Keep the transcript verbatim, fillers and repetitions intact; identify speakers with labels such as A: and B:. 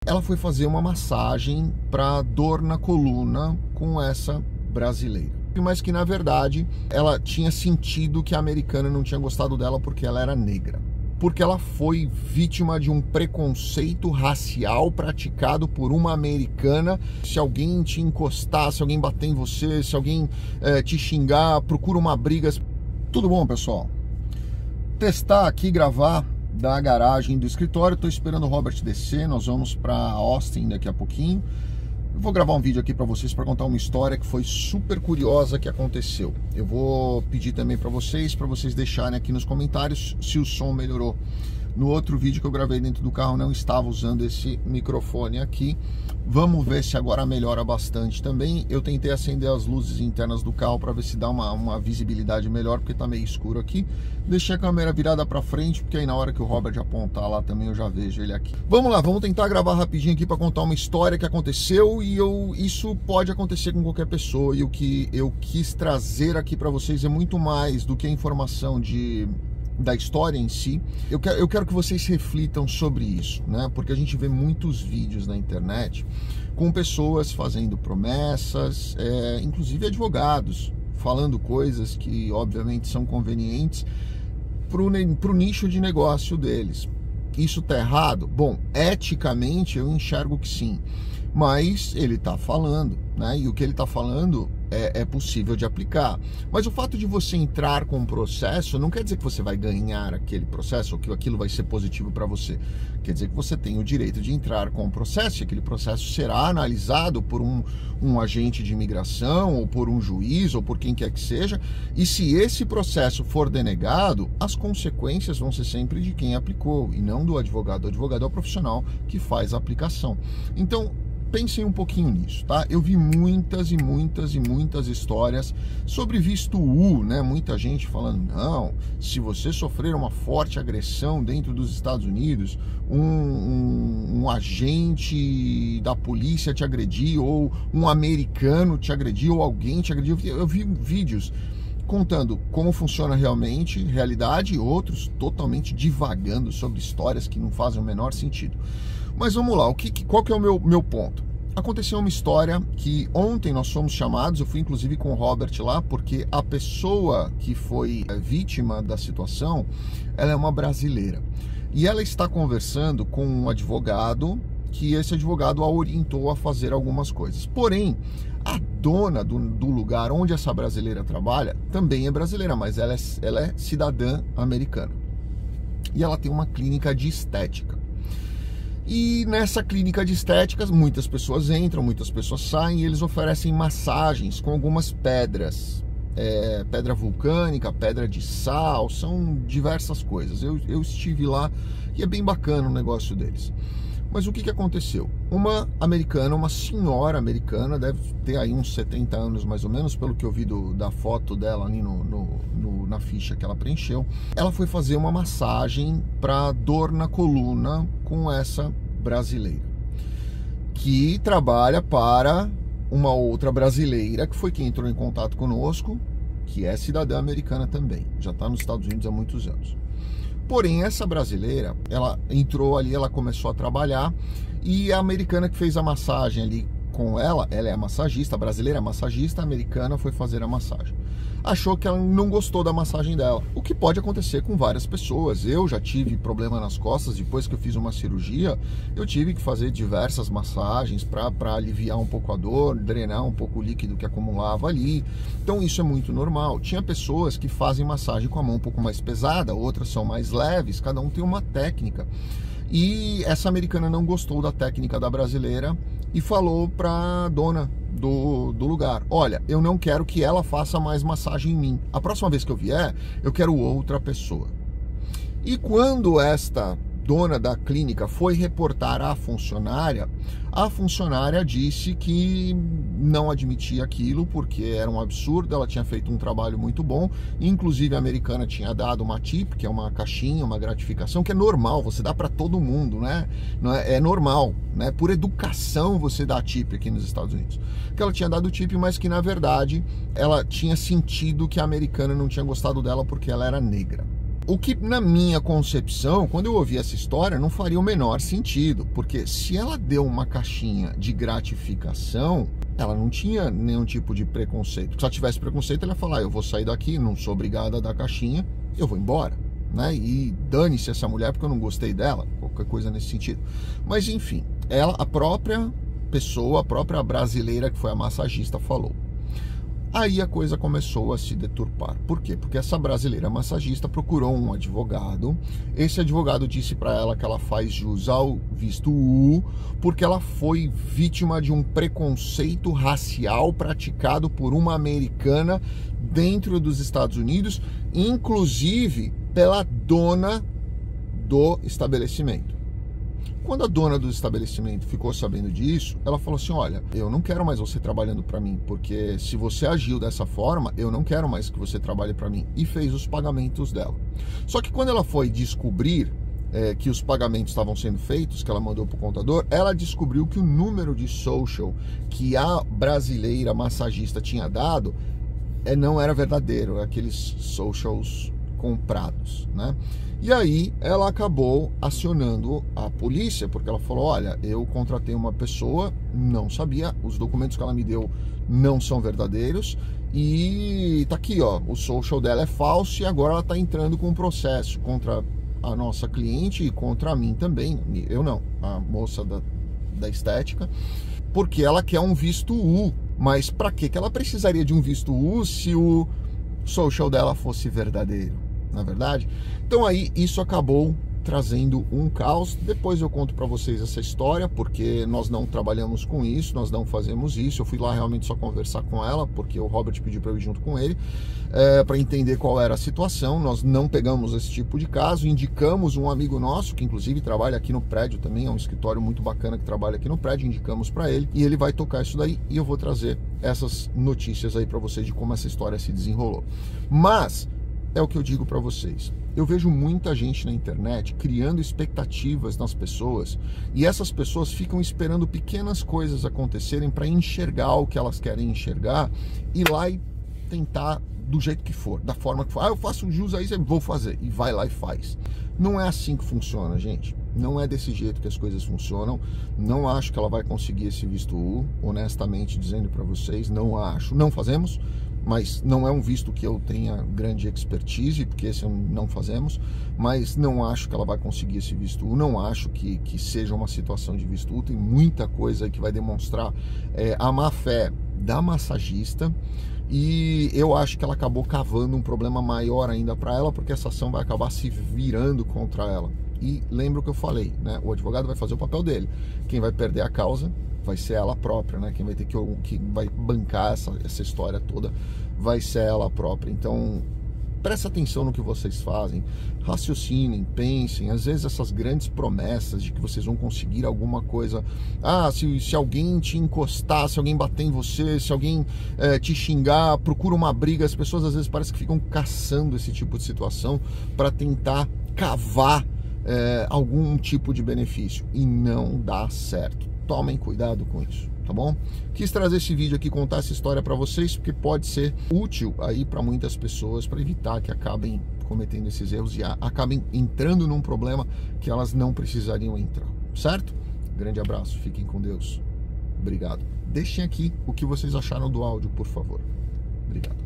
A: ela foi fazer uma massagem para dor na coluna com essa brasileira. Mas que, na verdade, ela tinha sentido que a americana não tinha gostado dela porque ela era negra. Porque ela foi vítima de um preconceito racial praticado por uma americana. Se alguém te encostar, se alguém bater em você, se alguém é, te xingar, procura uma briga. Tudo bom, pessoal? Testar aqui, gravar da garagem do escritório. Estou esperando o Robert descer. Nós vamos para Austin daqui a pouquinho. Eu vou gravar um vídeo aqui para vocês para contar uma história que foi super curiosa que aconteceu. Eu vou pedir também para vocês, para vocês deixarem aqui nos comentários se o som melhorou. No outro vídeo que eu gravei dentro do carro não estava usando esse microfone aqui. Vamos ver se agora melhora bastante também. Eu tentei acender as luzes internas do carro para ver se dá uma, uma visibilidade melhor, porque tá meio escuro aqui. Deixei a câmera virada para frente, porque aí na hora que o Robert apontar lá também eu já vejo ele aqui. Vamos lá, vamos tentar gravar rapidinho aqui para contar uma história que aconteceu, e eu, isso pode acontecer com qualquer pessoa, e o que eu quis trazer aqui para vocês é muito mais do que a informação de... da história em si. Eu quero, eu quero que vocês reflitam sobre isso, né? Porque a gente vê muitos vídeos na internet com pessoas fazendo promessas, é, inclusive advogados, falando coisas que obviamente são convenientes para o nicho de negócio deles. Isso tá errado? Bom, eticamente eu enxergo que sim, mas ele tá falando, né? E o que ele tá falando é, é possível de aplicar. Mas o fato de você entrar com um processo não quer dizer que você vai ganhar aquele processo ou que aquilo vai ser positivo para você. Quer dizer que você tem o direito de entrar com um processo, e aquele processo será analisado por um, um agente de imigração, ou por um juiz, ou por quem quer que seja. E se esse processo for denegado, as consequências vão ser sempre de quem aplicou, e não do advogado. O advogado é o profissional que faz a aplicação. Então, pensem um pouquinho nisso, tá? Eu vi muitas e muitas e muitas histórias sobre visto U, né? Muita gente falando, não, se você sofrer uma forte agressão dentro dos Estados Unidos, um, um, um agente da polícia te agredir, ou um americano te agredir, ou alguém te agredir. Eu vi vídeos contando como funciona realmente, realidade, e outros totalmente divagando sobre histórias que não fazem o menor sentido. Mas vamos lá, o que, qual que é o meu, meu ponto? Aconteceu uma história que ontem nós fomos chamados, eu fui inclusive com o Robert lá, porque a pessoa que foi vítima da situação, ela é uma brasileira. E ela está conversando com um advogado, que esse advogado a orientou a fazer algumas coisas. Porém, a dona do, do lugar onde essa brasileira trabalha também é brasileira, mas ela é, ela é cidadã americana. E ela tem uma clínica de estética. E nessa clínica de estéticas, muitas pessoas entram, muitas pessoas saem, e eles oferecem massagens com algumas pedras. É, pedra vulcânica, pedra de sal, são diversas coisas. Eu, eu estive lá e é bem bacana o negócio deles. Mas o que, que aconteceu? Uma americana, uma senhora americana, deve ter aí uns setenta anos mais ou menos, pelo que eu vi do, da foto dela ali no, no, no, na ficha que ela preencheu. Ela foi fazer uma massagem para dor na coluna com essa brasileira, que trabalha para uma outra brasileira, que foi quem entrou em contato conosco, que é cidadã americana também, já está nos Estados Unidos há muitos anos. Porém, essa brasileira, ela entrou ali, ela começou a trabalhar, e a americana que fez a massagem ali com ela, ela é a massagista, a brasileira é a massagista, a americana foi fazer a massagem. Achou que ela não gostou da massagem dela, o que pode acontecer com várias pessoas. Eu já tive problema nas costas, depois que eu fiz uma cirurgia, eu tive que fazer diversas massagens para aliviar um pouco a dor, drenar um pouco o líquido que acumulava ali. Então isso é muito normal. Tinha pessoas que fazem massagem com a mão um pouco mais pesada, outras são mais leves, cada um tem uma técnica. E essa americana não gostou da técnica da brasileira e falou para a dona do, do lugar, olha, eu não quero que ela faça mais massagem em mim. A próxima vez que eu vier, eu quero outra pessoa. E quando esta dona da clínica foi reportar à funcionária, a funcionária disse que não admitia aquilo porque era um absurdo, ela tinha feito um trabalho muito bom, inclusive a americana tinha dado uma tip, que é uma caixinha, uma gratificação, que é normal, você dá para todo mundo, né? Não é, é normal, né? Por educação você dá tip aqui nos Estados Unidos. Que ela tinha dado tip, mas que na verdade ela tinha sentido que a americana não tinha gostado dela porque ela era negra. O que, na minha concepção, quando eu ouvi essa história, não faria o menor sentido, porque se ela deu uma caixinha de gratificação, ela não tinha nenhum tipo de preconceito. Se ela tivesse preconceito, ela ia falar, eu vou sair daqui, não sou obrigada a dar caixinha, eu vou embora, né? E dane-se essa mulher porque eu não gostei dela, qualquer coisa nesse sentido. Mas enfim, ela, a própria pessoa, a própria brasileira que foi a massagista falou. Aí a coisa começou a se deturpar. Por quê? Porque essa brasileira massagista procurou um advogado. Esse advogado disse para ela que ela faz jus ao visto U, porque ela foi vítima de um preconceito racial praticado por uma americana dentro dos Estados Unidos, inclusive pela dona do estabelecimento. Quando a dona do estabelecimento ficou sabendo disso, ela falou assim, olha, eu não quero mais você trabalhando para mim, porque se você agiu dessa forma, eu não quero mais que você trabalhe para mim. E fez os pagamentos dela. Só que quando ela foi descobrir é, que os pagamentos estavam sendo feitos, que ela mandou para o contador, ela descobriu que o número de social que a brasileira massagista tinha dado é, não era verdadeiro, aqueles socials comprados, né? E aí ela acabou acionando a polícia, porque ela falou, olha, eu contratei uma pessoa, não sabia, os documentos que ela me deu não são verdadeiros, e tá aqui, ó, o social dela é falso, e agora ela tá entrando com um processo contra a nossa cliente e contra mim também, eu não, a moça da, da estética, porque ela quer um visto U. Mas para que que ela precisaria de um visto U se o social dela fosse verdadeiro? Na verdade, então aí isso acabou trazendo um caos. Depois eu conto para vocês essa história, porque nós não trabalhamos com isso, nós não fazemos isso. Eu fui lá realmente só conversar com ela, porque o Robert pediu para eu ir junto com ele, é, para entender qual era a situação. Nós não pegamos esse tipo de caso, indicamos um amigo nosso, que inclusive trabalha aqui no prédio também, é um escritório muito bacana que trabalha aqui no prédio, indicamos para ele, e ele vai tocar isso daí, e eu vou trazer essas notícias aí para vocês de como essa história se desenrolou. Mas é o que eu digo para vocês. Eu vejo muita gente na internet criando expectativas nas pessoas, e essas pessoas ficam esperando pequenas coisas acontecerem para enxergar o que elas querem enxergar e ir lá e tentar do jeito que for, da forma que for. Ah, eu faço jus a isso, eu vou fazer. E vai lá e faz. Não é assim que funciona, gente. Não é desse jeito que as coisas funcionam. Não acho que ela vai conseguir esse visto U, honestamente dizendo para vocês, não acho. Não fazemos, mas não é um visto que eu tenha grande expertise, porque esse não fazemos, mas não acho que ela vai conseguir esse visto U, não acho que, que seja uma situação de visto U. Tem muita coisa aí que vai demonstrar é, a má fé da massagista, e eu acho que ela acabou cavando um problema maior ainda para ela, porque essa ação vai acabar se virando contra ela. E lembra o que eu falei, né? O advogado vai fazer o papel dele, quem vai perder a causa vai ser ela própria, né? Quem vai ter que, que vai bancar essa, essa história toda vai ser ela própria. Então presta atenção no que vocês fazem, raciocinem, pensem. Às vezes essas grandes promessas de que vocês vão conseguir alguma coisa, ah, se, se alguém te encostar, se alguém bater em você, se alguém é, te xingar, procura uma briga. As pessoas às vezes parece que ficam caçando esse tipo de situação para tentar cavar é, algum tipo de benefício, e não dá certo. Tomem cuidado com isso, tá bom? Quis trazer esse vídeo aqui, contar essa história para vocês, porque pode ser útil aí para muitas pessoas, para evitar que acabem cometendo esses erros e acabem entrando num problema que elas não precisariam entrar, certo? Grande abraço, fiquem com Deus. Obrigado. Deixem aqui o que vocês acharam do áudio, por favor. Obrigado.